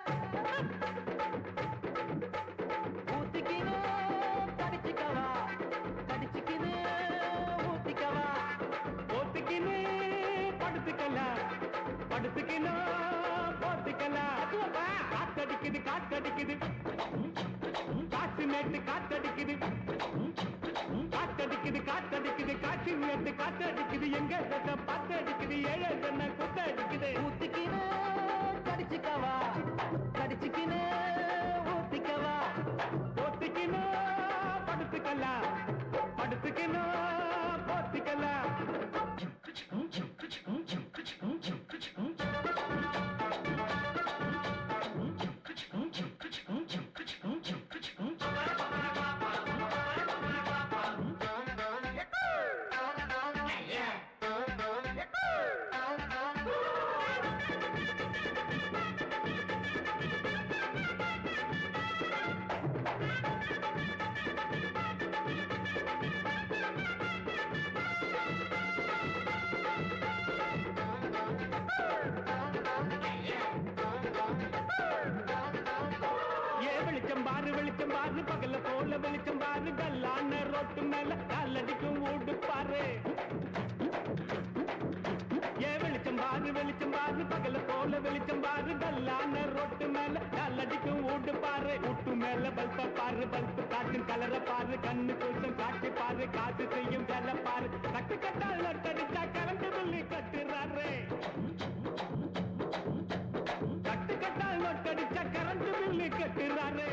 ஊத்திக்கினு கடிச்சுக்கவா, கடிச்சுக்கினு ஊத்திக்கவா, போத்திக்கினு படுத்துக்கலாம், படுத்துக்கினு போத்திக்கலாம். காத்தடிக்குது காத்தடிக்குது, காற்று மேட்டு காத்தடிக்குது, காத்தடிக்குது காத்தடிக்குது, காற்று மேட்டு காத்தடிக்குது, எங்க சத்தம் பத்தடிக்குது, ஏழை சொன்ன குத்தடிக்குது. ஊத்திக்கினு கடிச்சுக்கவா, கடிச்சுக்கினு ஊத்திக்கவா, போத்திக்கினு படுத்துக்கலாம், படுத்துக்கினு போத்திக்கலாம். வெளிச்சம் பாரு, பகல போல வெளிச்சம் பாரு, கல்லான ரோட்டு மேல காலடிக்கும் ஊடு பாரு. வெளிச்சம் பாரு, பகல போல வெளிச்சம் பாரு, கல்லான ரோட்டு மேல காலடிக்கும் ஊடு பாரு. ஊட்டு மேல பல்ப பாரு, பல்பு காற்றின் கலர பாரு, கண்ணு கூசம் காட்சி பாரு, காசு செய்யும் வேலை பாரு. கட்டு கட்டால் நட்டடிச்சா கரண்ட் பில்லு கட்டுறாரு, கட்டு கட்டால் நட்டடிச்சா கரண்ட் பில்லு கட்டுறாரு.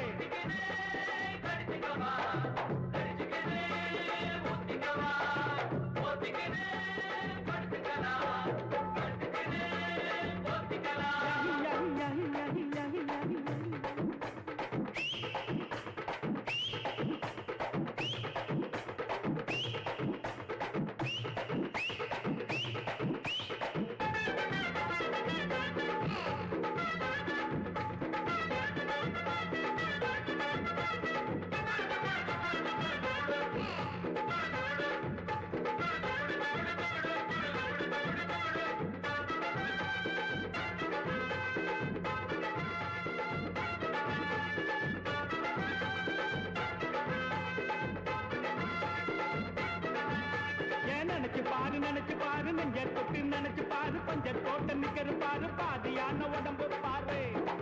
நினைச்சு பாரு, நெஞ்ச தொட்டு நினைச்சு பாரு, பஞ்ச தோட்ட நிக்கரு பாரு, பாதியான உடம்பு பாரு.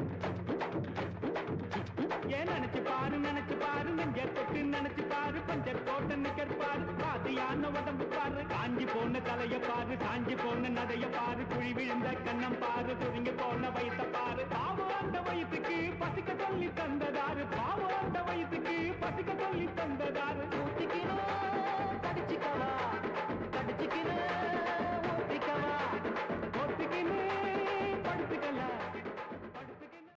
ஏன் நினைச்சு பாரு, நெஞ்ச தொட்டு நினைச்சு பாரு, பஞ்ச தோட்ட நிக்கரு பாரு, பாதியான உடம்பு பாரு. காஞ்சி போன தலைய பாரு, காஞ்சி போன நடைய பாரு, குழி விழுந்த கண்ணம் பாரு, துருங்கி போன வயிற்ற பாரு. பாவம் அந்த வயிற்றுக்கு பசிக்க சொல்லி தந்ததாரு, பாவம் அந்த வயிற்றுக்கு பசிக்க சொல்லி தந்ததாரு.